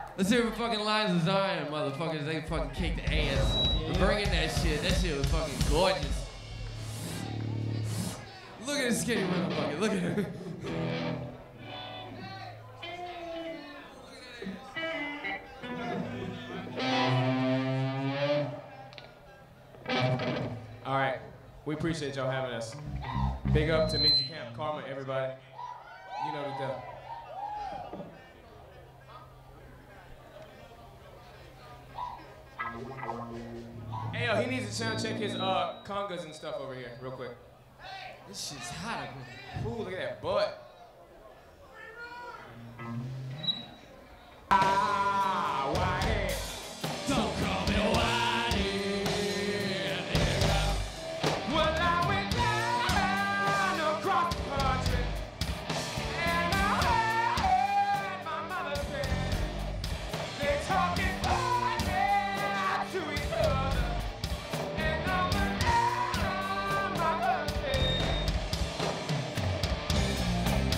Let's hear for fucking Lions of Zion, motherfuckers. They fucking kicked the ass. We're bringing that shit. That shit was fucking gorgeous. Look at this skinny motherfucker. Look at her. All right. We appreciate y'all having us. Big up to Ninja Camp Karma, everybody. You know the deal. Hey, yo, he needs to sound check his congas and stuff over here, real quick. This shit's hot. Ooh, look at that butt. Whitey. Don't call me Whitey. Well, I went down across the country, and I heard my mother say, they talking poignant to each other, and on the night my birthday,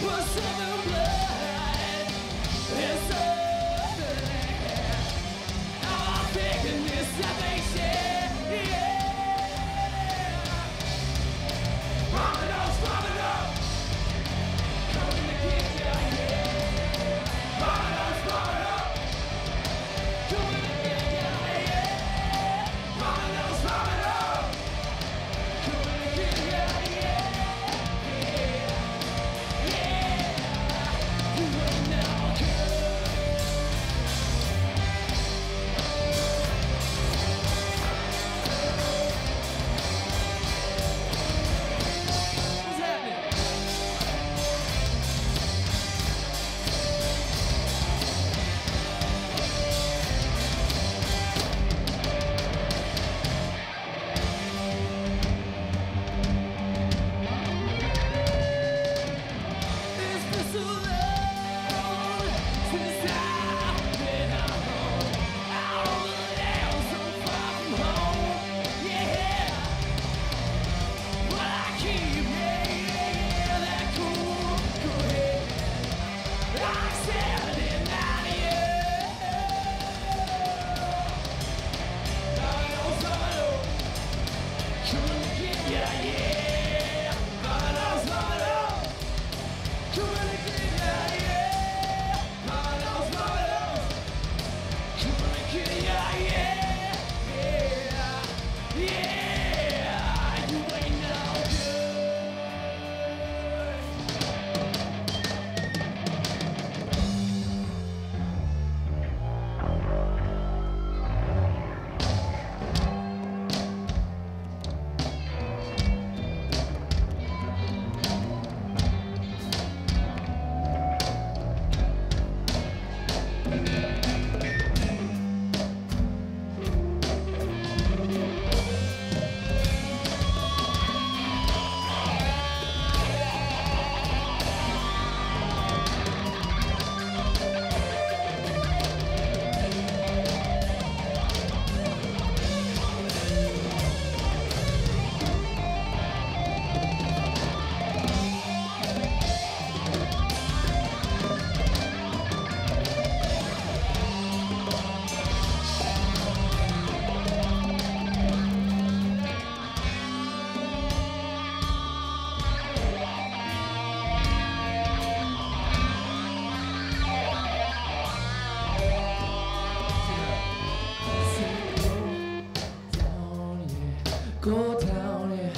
Go down, yeah.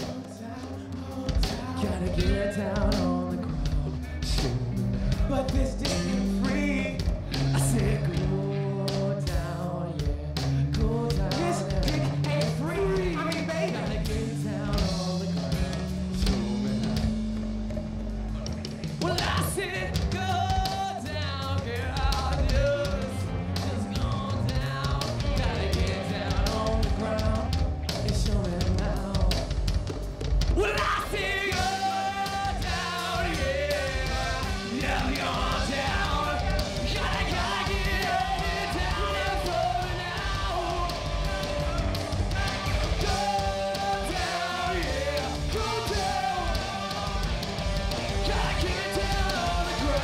Gotta get down on the ground. Show me now. But this dick ain't free. I said go down, yeah. Go down. This dick ain't free. I mean, baby. Gotta get down on the ground. Show me now. Well, I said go down, girl. Just go down. Gotta get down on the ground. And show me now. Well, I say go down, yeah, yeah, go down. Gotta get down and throw it now. Go down, yeah, go down. Gotta get down on the ground.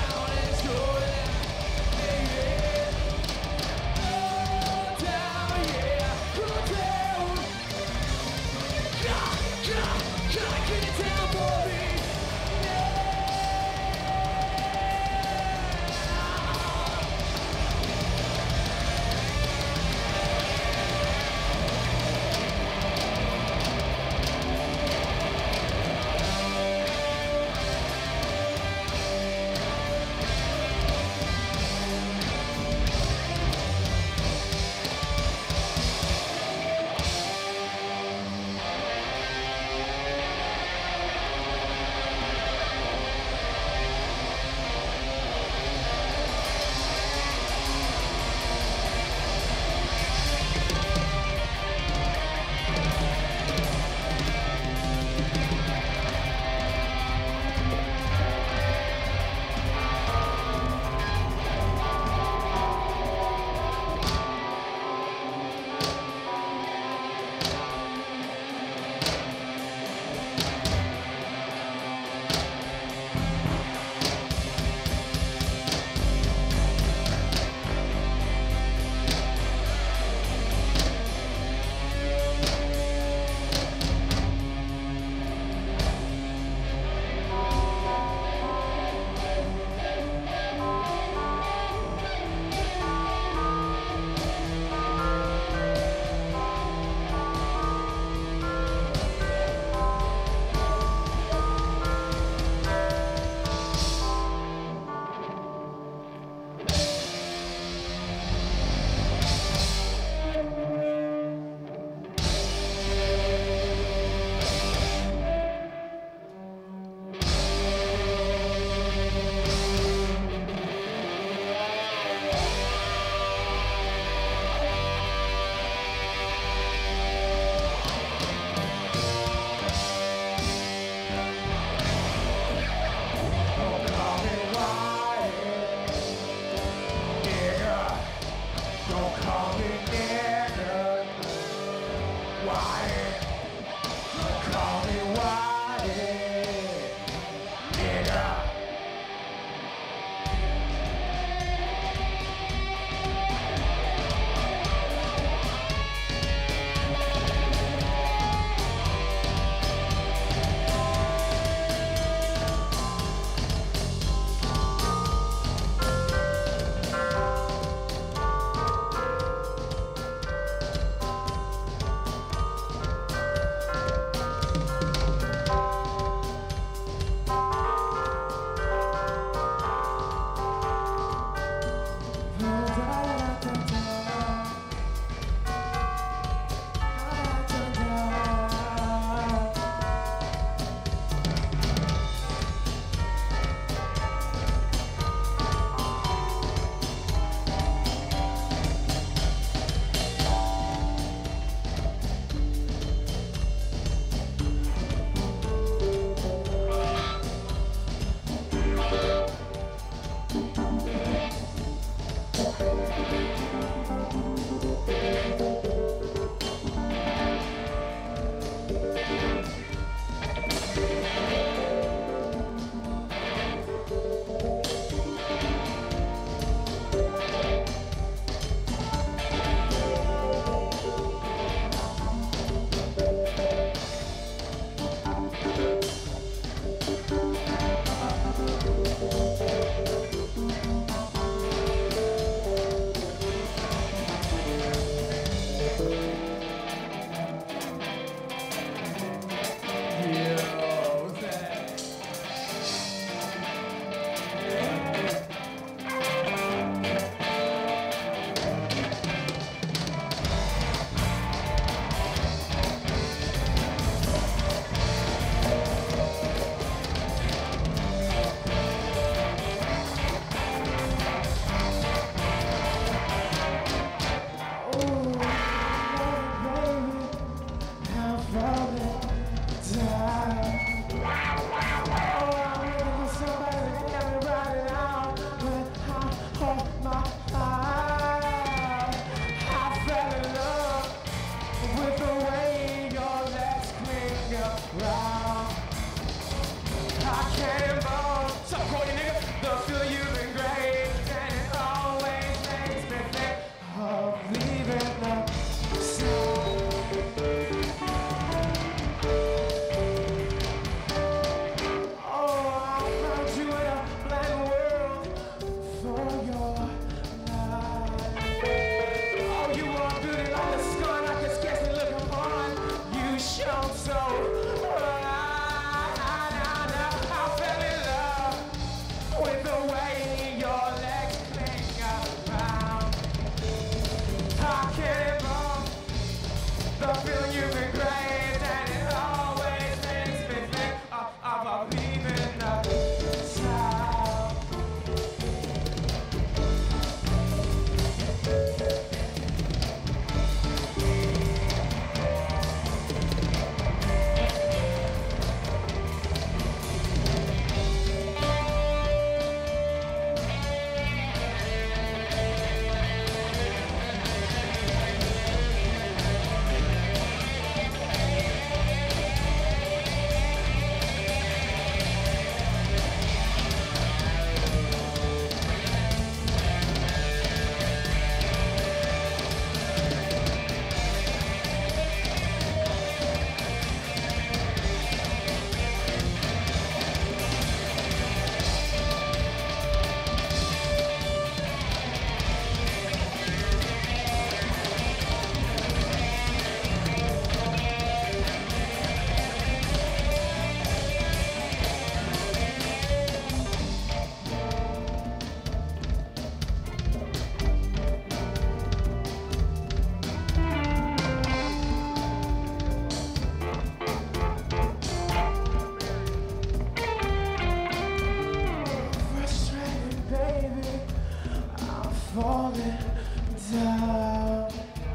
coming down.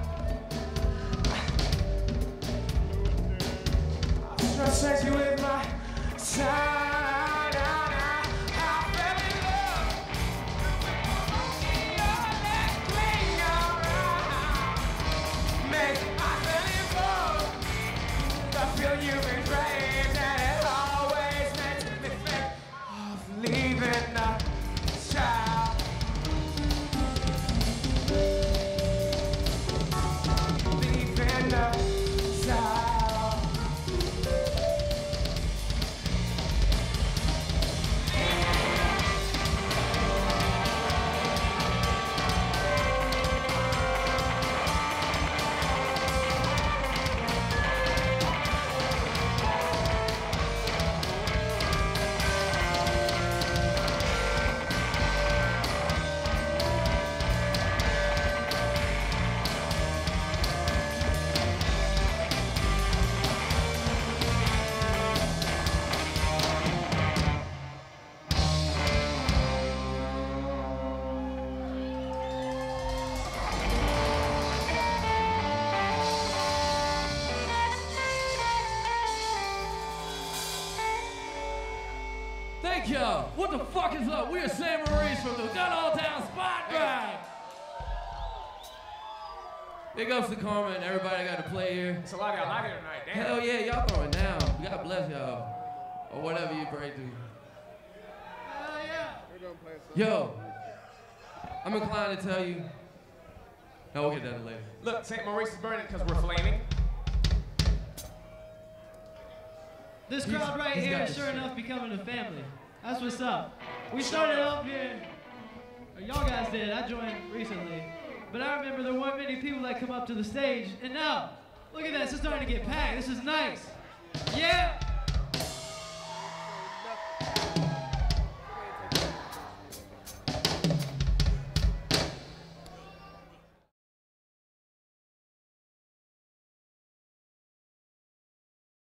I'll frustrate you with my sound. Feel you've been brave, and it always makes me think of leaving the child. Leaving the child. Thank y'all. What the fuck is up? We are St. Maurice from the good old town Spartanburg. Big ups to Karma and everybody got to play here. It's a lot of y'all out here tonight. Damn. Hell yeah, y'all throwing down. God bless y'all. Or whatever you pray to. Hell yeah. Yo, I'm inclined to tell you. No, we'll get that later. Look, St. Maurice is burning because we're flaming. This crowd right he's here got is sure this enough becoming a family. That's what's up. We started up here, or y'all guys did, I joined recently. But I remember there weren't many people that come up to the stage, and now, look at this, it's starting to get packed. This is nice. Yeah!